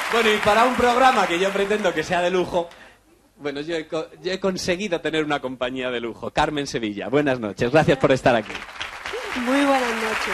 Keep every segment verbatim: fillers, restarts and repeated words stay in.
Bueno, y para un programa que yo pretendo que sea de lujo, bueno, yo he, yo he conseguido tener una compañía de lujo. Carmen Sevilla, buenas noches, gracias por estar aquí. Muy buenas noches.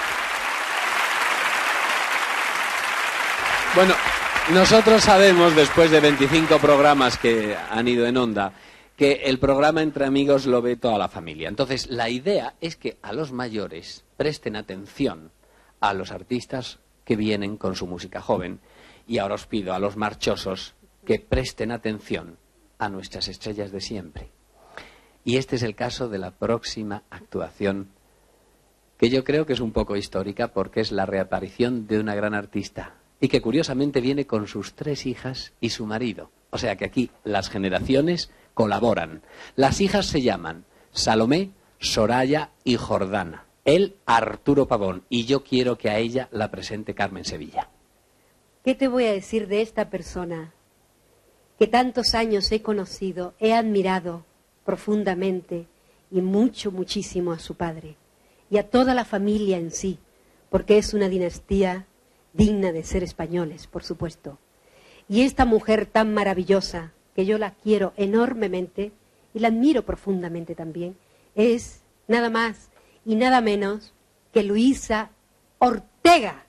Bueno, nosotros sabemos, después de veinticinco programas que han ido en Onda, que el programa Entre Amigos lo ve toda la familia. Entonces, la idea es que a los mayores presten atención a los artistas que vienen con su música joven. Y ahora os pido a los marchosos que presten atención a nuestras estrellas de siempre. Y este es el caso de la próxima actuación, que yo creo que es un poco histórica porque es la reaparición de una gran artista y que curiosamente viene con sus tres hijas y su marido. O sea que aquí las generaciones colaboran. Las hijas se llaman Salomé, Soraya y Jordana. Él, Arturo Pavón. Y yo quiero que a ella la presente Carmen Sevilla. ¿Qué te voy a decir de esta persona que tantos años he conocido, he admirado profundamente y mucho, muchísimo a su padre y a toda la familia en sí, porque es una dinastía digna de ser españoles, por supuesto. Y esta mujer tan maravillosa, que yo la quiero enormemente y la admiro profundamente también, es nada más y nada menos que Luisa Ortega.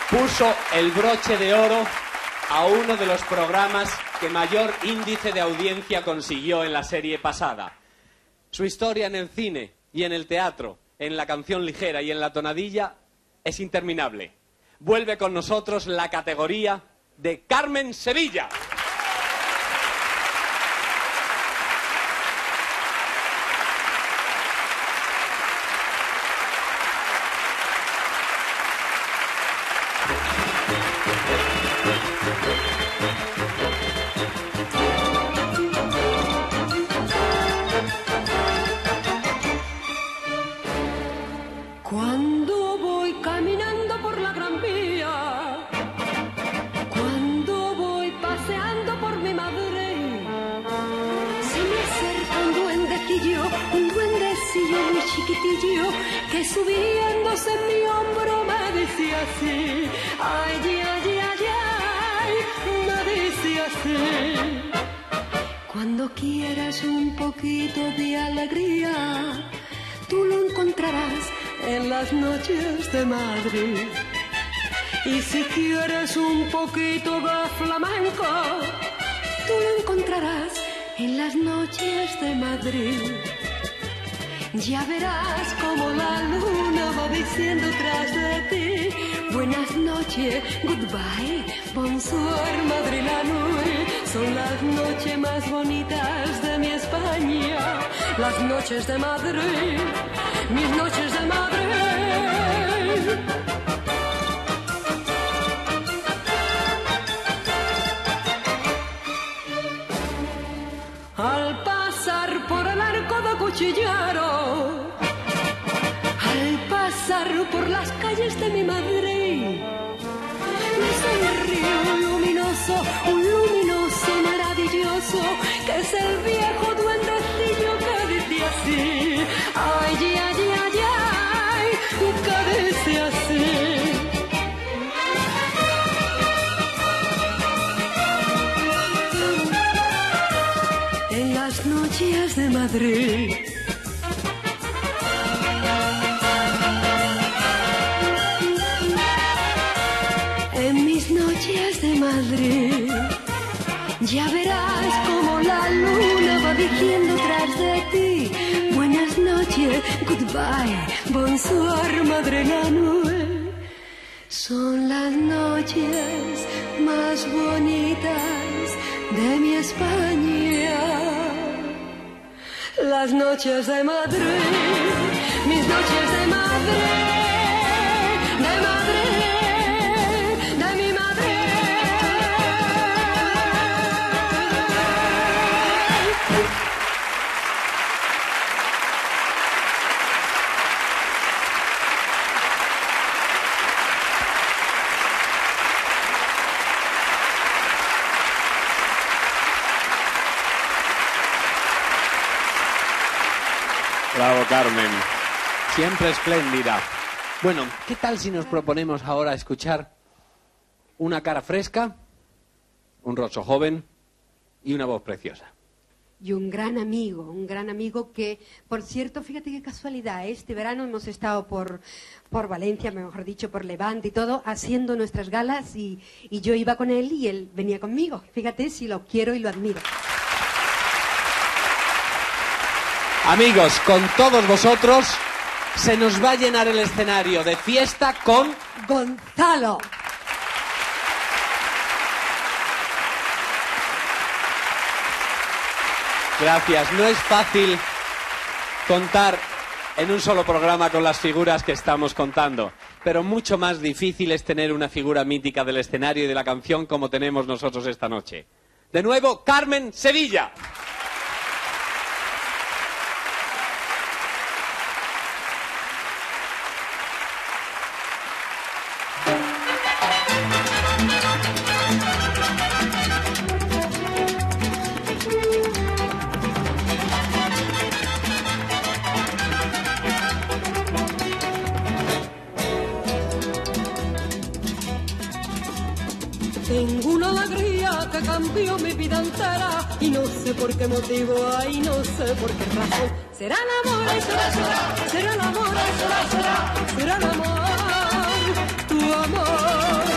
puso el broche de oro a uno de los programas que mayor índice de audiencia consiguió en la serie pasada. Su historia en el cine y en el teatro, en la canción ligera y en la tonadilla, es interminable. Vuelve con nosotros la categoría de Carmen Sevilla. Cuando voy caminando por la Gran Vía, cuando voy paseando por mi Madrid, se me acerca un duendecillo, un duendecillo muy chiquitillo, que subiéndose en mi hombro me decía así, ay, ay, ay, ay, me decía así. Cuando quieras un poquito de alegría, tú lo encontrarás en las noches de Madrid. Y si quieres un poquito de flamenco, tú lo encontrarás en las noches de Madrid. Ya verás como la luna va diciendo tras de ti, buenas noches, goodbye, bonsoir, Madrid la nuit. Son las noches más bonitas de mi España, las noches de Madrid, mis noches de Madrid. Al pasar por el arco de Cuchillero, al pasar por las calles de mi Madrid, me sonríe un luminoso, un luminoso maravilloso, que es el viejo duendecillo que dice así, ay, ay, ay, ay, que dice así. En las noches de Madrid, en mis noches de Madrid, ya verás como la luna va diciendo tras de ti, buenas noches, goodbye, bonsoir, Madre la nuit. Son las noches más bonitas de mi España, las noches de Madrid, mis noches de Madrid, de Madrid, de mi Madrid. Bravo, Carmen. Siempre espléndida. Bueno, ¿qué tal si nos proponemos ahora escuchar una cara fresca, un rostro joven y una voz preciosa? Y un gran amigo, un gran amigo que, por cierto, fíjate qué casualidad, este verano hemos estado por, por Valencia, mejor dicho, por Levante y todo, haciendo nuestras galas y, y yo iba con él y él venía conmigo. Fíjate si lo quiero y lo admiro. Amigos, con todos vosotros se nos va a llenar el escenario de fiesta con Gonzalo. Gracias. No es fácil contar en un solo programa con las figuras que estamos contando, pero mucho más difícil es tener una figura mítica del escenario y de la canción como tenemos nosotros esta noche. De nuevo, Carmen Sevilla. Tengo una alegría que cambió mi vida entera y no sé por qué motivo, ay, no sé por qué razón. Será el amor, ay, será, será, será el amor, ay, será, será, será el amor, tu amor.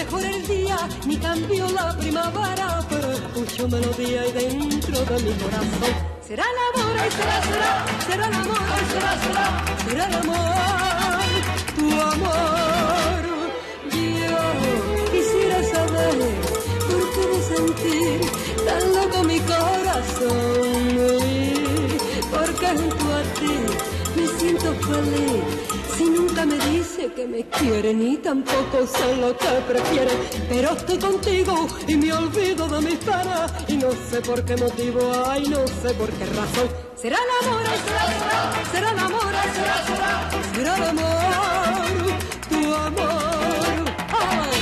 mejora el día, ni cambió la primavera, pero escucho melodía y dentro de mi corazón será el amor, ay, será, será, será el amor, ay, será, será, será el amor, tu amor. Yo quisiera saber por qué de sentir tan loco mi corazón, porque junto a ti me siento feliz. Si nunca me dice que me quiere, ni tampoco sé lo que prefiere, pero estoy contigo y me olvido de mis penas, y no sé por qué motivo, ay, no sé por qué razón. Será el amor, ay, será, será, será el amor, ay, será, será, será el amor, tu amor, ay.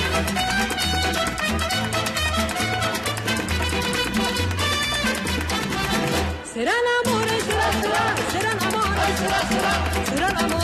Será el amor, ay, será, será, será el amor, ay, será, será, será el amor.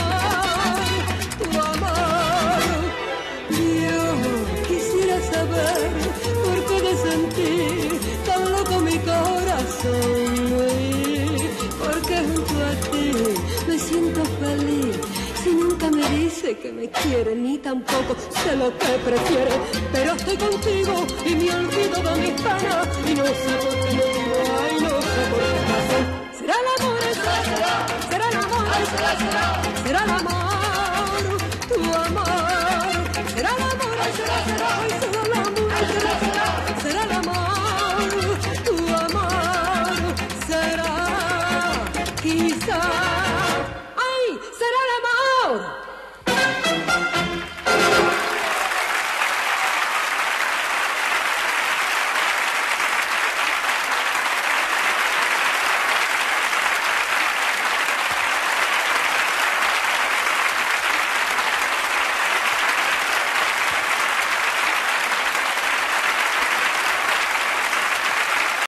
Saber por qué de sentir tan loco mi corazón, porque junto a ti me siento feliz. Si nunca me dice que me quiere, ni tampoco sé lo que prefiere, pero estoy contigo y me olvido de mis penas, y no sé por qué no digo, ay, no sé por qué razón. Será el amor, será, será, será el amor, será, será, será el amor.